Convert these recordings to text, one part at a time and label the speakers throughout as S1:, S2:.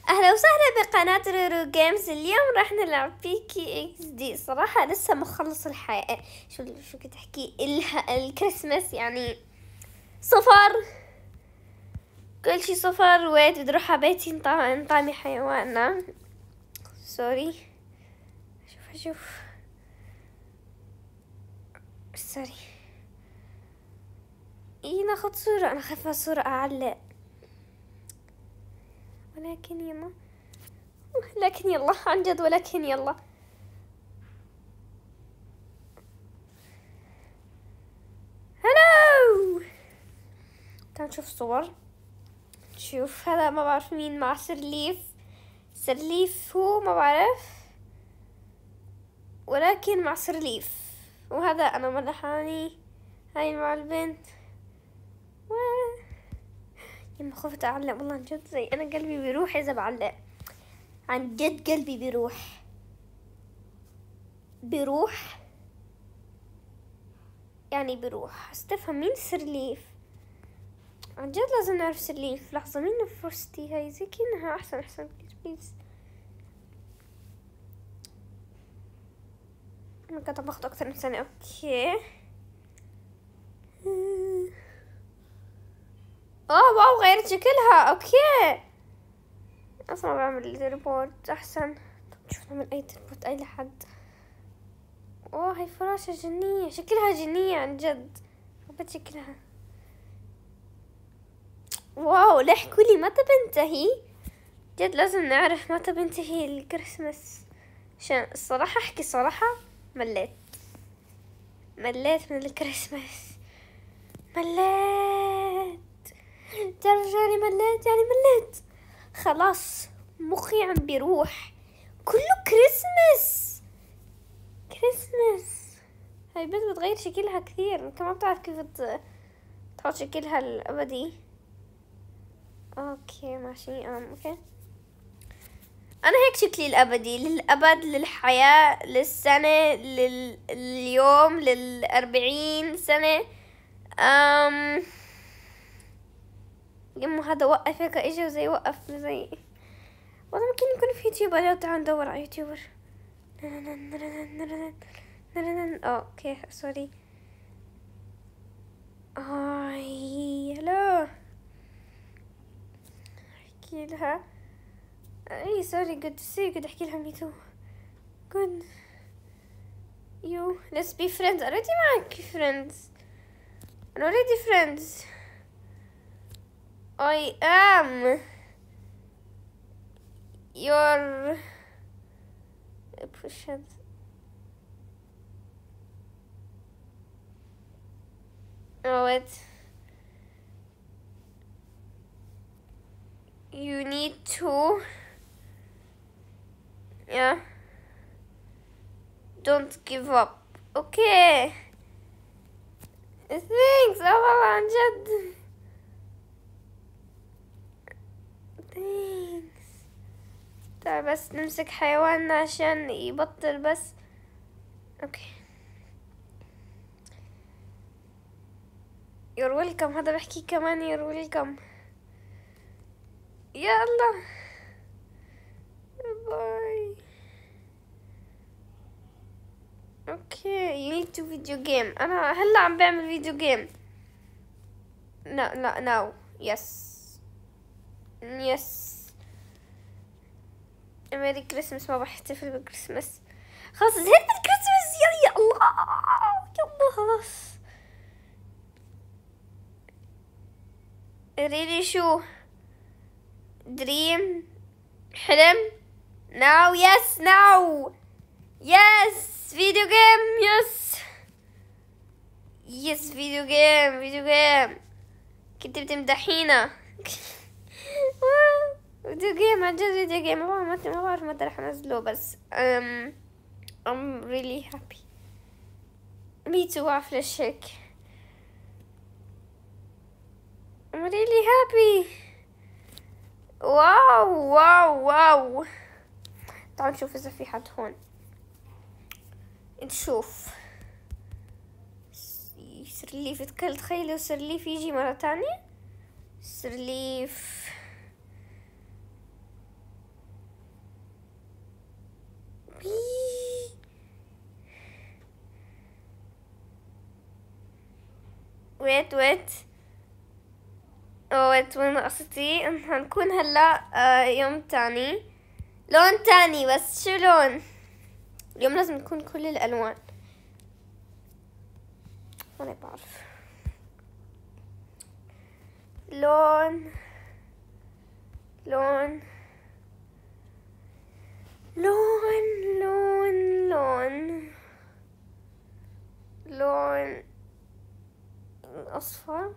S1: اهلا وسهلا بقناة رورو جيمز. اليوم راح نلعب بيكي اكس دي. صراحة لسه مخلص الحياة. شو كنت احكي الكريسماس يعني صفر، كل شي صفر. ويت بدي اروح عبيتي نطعمي حيواننا. سوري، اشوف سوري. ناخد صورة. انا خايفة صورة اعلق، ولكن يلا عن جد، ولكن يلا. هلو، تعال نشوف صور. شوف هذا ما بعرف مين مع سرليف هو ما بعرف، ولكن مع سرليف. وهذا انا ملحاني، هاي مع البنت. يما خفت اعلق والله عن جد، زي انا قلبي بيروح اذا بعلق. عن جد قلبي بيروح يعني بيروح. استفهم مين سرليف عن جد. لازم نعرف سرليف. لحظة، مين فرستي هاي؟ زي كأنها احسن بليز. انا قاعدة باخد اكثر من سنة. اوكي. واو، غيرت شكلها. اوكي، اصلا بعمل ريبورت احسن. طب شوف نعمل اي ريبورت اي لحد. هاي فراشة جنية، شكلها جنية عن جد. حبيت شكلها. واو، لا احكوا لي متى بنتهي؟ جد لازم نعرف متى بنتهي الكريسماس، عشان الصراحة احكي صراحة مليت من الكريسماس. تعرف يعني مليت. خلاص مخي عم بيروح، كله كريسماس. هاي بنت بتغير شكلها كثير. انت ما بتعرف كيف تحط شكلها الابدي. اوكي ماشي. اوكي، انا هيك شكلي الابدي، للابد، للحياة، للسنة، لليوم، 40 سنة. يمو هذا وقف هيك اجى وزي وقف زي. والله ممكن يكون في يوتيوبر. تعال ندور على يوتيوبر. اوكي سوري. هلو، احكي لها. اي سوري، good to see you. كنت احكي لها me too. good you, let's be friends. already معك friends. I'm already friends. I am your push it. Wait, you need to, yeah, don't give up. okay, thanks. والله عن جد thanks. تعال بس نمسك حيواننا عشان يبطل بس. اوكي، you're welcome. هذا بحكي كمان you're welcome. يلا باي. اوكي، you need to video game. انا هلا عم بعمل فيديو جيم. لا ناو. يس ميري كريسمس. ما بحتفل بالكريسماس. خلاص زهقت من الكريسماس. يا الله، يلا خلاص. ريلي شو دريم، حلم. ناو يس فيديو جيم. يس فيديو جيم. كنت بتمدحينا. فيديو جيم عن جد، فيديو جيم. ما بعرف متى رح انزله، بس I'm really happy. me too. بعرف ليش هيك. I'm really happy. واو. تعال نشوف اذا في حد هون. نشوف سرليف. تخيلوا سرليف يجي مرة تانية. سرليف ويت وين قصتي؟ هنكون هلا يوم تاني، لون تاني، بس شو لون؟ اليوم لازم تكون كل الالوان. انا بعرف لون لون لون لون لون لون اصفر.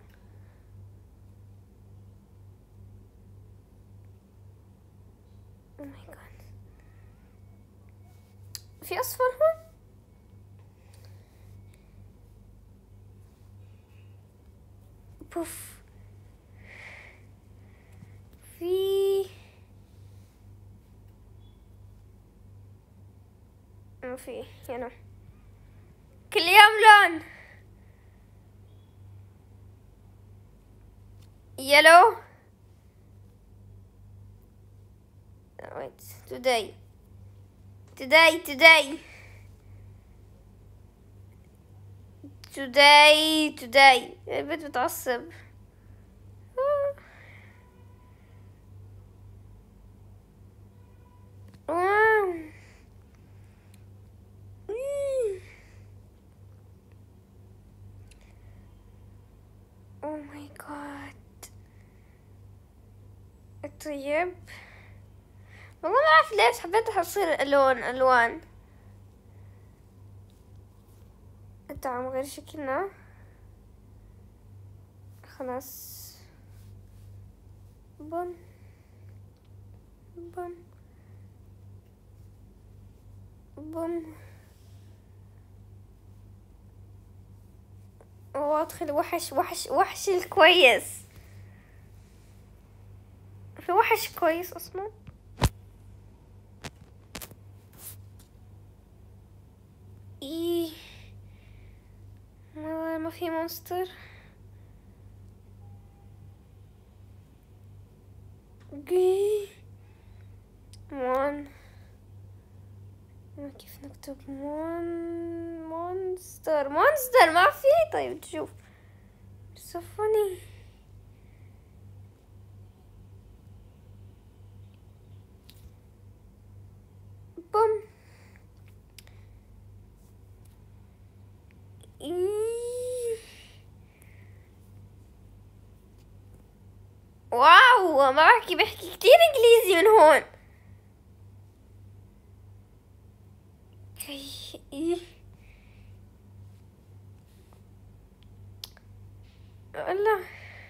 S1: Oh my god. في اصفر هون؟ بوف. ما في هنا. كل يوم لون. يلو. wait today البنت بتعصب. واو. Oh my god. طيب والله ما اعرف ليش حبيت اصير الوان. تعال غير شكلنا. خلاص. بوم بوم بوم. وادخل وحش الكويس. في وحش كويس اصلا. ايه ما في مونستر. مون. كيف نكتب مونستر ما في. طيب تشوف صفني. بوم. واو ما بحكي كتير انجليزي من هون. الله.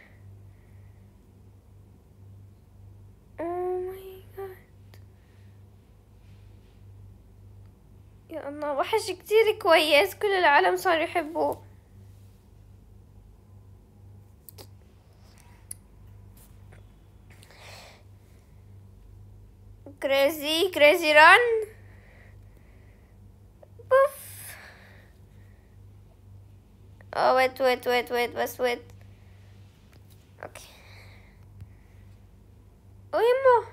S1: يا الله وحش كتير كويس، كل العالم صار يحبوه. كريزي ران. بوف. ويت بس ويت. اوكي. يمه.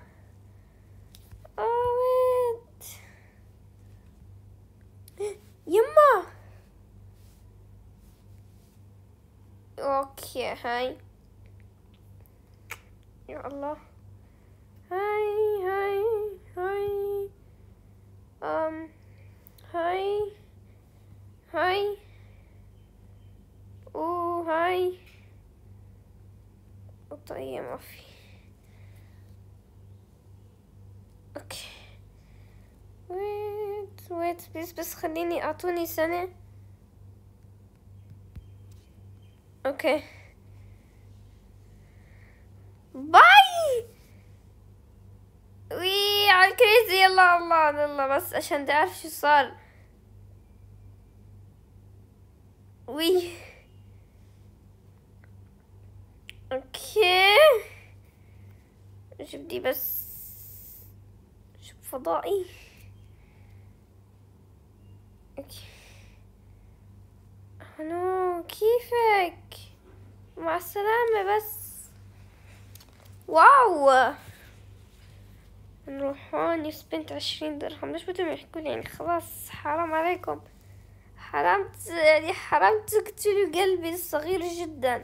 S1: ويت. يمه. اوكي هاي. يا الله. هاي هاي هاي هاي هاي هاي. طيب ما في. اوكي ويت بس خليني اعطوني سنة. اوكي باي. وي على الكريزي. يلا الله بس عشان تعرف شو صار. وي اوكي جبدي بس. شوف فضائي. اوكي نو كيفك؟ مع السلامة بس. واو نروح هون. سبنت 20 درهم. ليش بدهم يحكوا لي يعني؟ خلاص حرام عليكم. حرام يعني حرام تقتلوا قلبي الصغير جدا.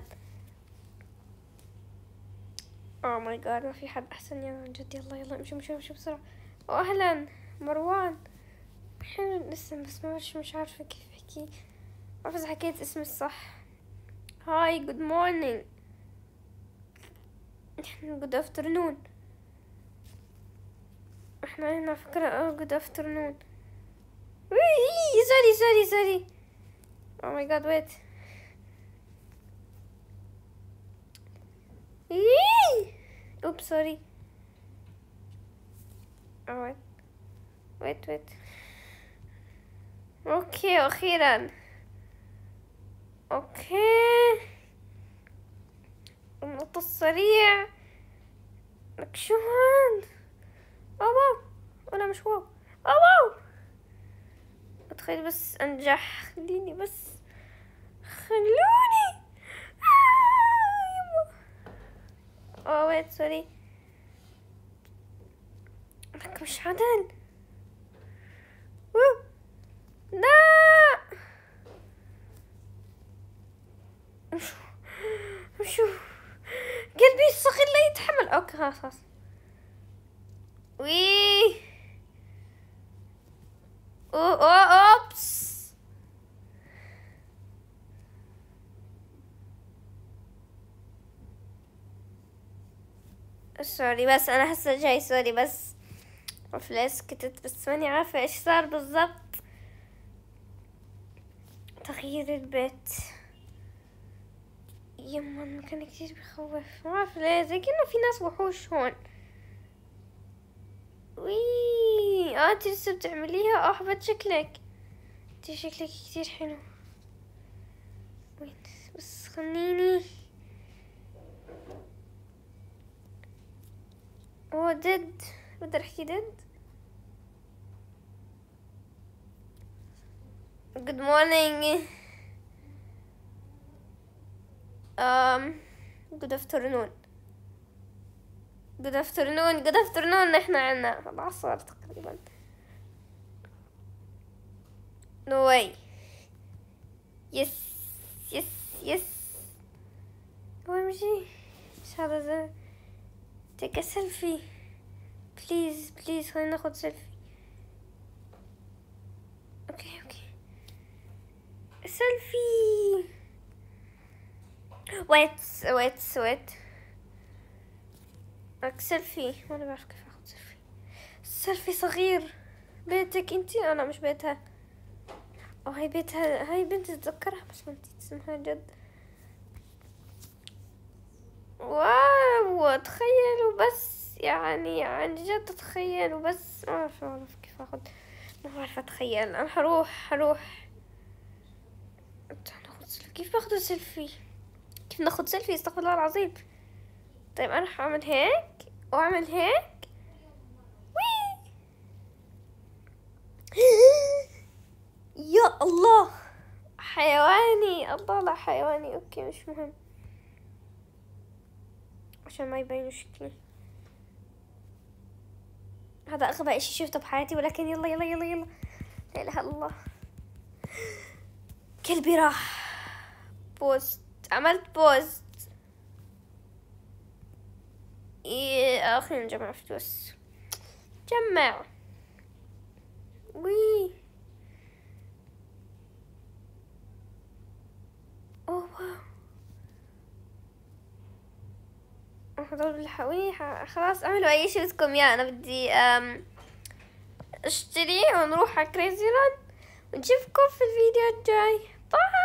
S1: اوه ماي جاد، ما في حد احسن يا جد. يلا يلا امشي امشي امشي بسرعة. واهلا مروان. الحين لسه بس مش عارفة كيف احكي. ما بعرف اذا حكيت اسمي الصح. هاي جود مورنينج. جود افترنون. احنا هنا فكرة جود افترنون. سوري. Oh my god, wait. Oops, sorry. Oh, wait. اوكي اخيرا. اوكي النط السريع. لك شو هاد؟ واو ولا مش واو. واو اتخيل بس انجح. خليني بس خلوني. اوه ويت سوري. لك مش عدل. لا شو قلبي الصغير لا يتحمل. اوكي خلاص وي اوبس. سوري بس انا هسه جاي. سوري بس فلاش كتت بس ماني عارفة ايش صار بالضبط. تغيير البيت يما المكان كتير بخوف. ما اعرف ليه زي كأنه في ناس وحوش هون. وي انتي لسه بتعمليها. حبت شكلك. انتي شكلك كتير حلو. وين بس خليني. اوه ديد. بقدر احكي ديد. Good morning. Good afternoon. نحن عنا العصر تقريبا. No way. Yes. OMG. ايش هذا زي take a selfie. please خلينا ناخد سيلفي. اوكي سيلفي. ويت لك سيلفي. ما انا بعرف كيف اخذ سيلفي صغير. بيتك انتي؟ انا مش بيتها. هاي بيتها. هاي بنت اتذكرها بس ما نسيت اسمها جد. واو تخيلوا بس يعني عن جد تخيلوا بس. ما بعرف كيف اخذ. ما بعرف اتخيل. انا حروح كيف باخذ سيلفي؟ كيف ناخذ سيلفي؟ استغفر الله العظيم. طيب انا حاعمل هيك واعمل هيك. وي يا الله حيواني. الله لا حيواني. اوكي مش مهم عشان ما يبين شكلي. هذا اغبى اشي شفته بحياتي. ولكن يلا لا اله الا الله. كلبي راح. بوست. عملت بوست. خلينا نجمع فلوس. جمع. وي اوه واو. هذول الحقوني. خلاص اعملوا اي شيء بدكم اياه. انا بدي اشتري ونروح على كريزي ران. ونشوفكم في الفيديو الجاي. باي.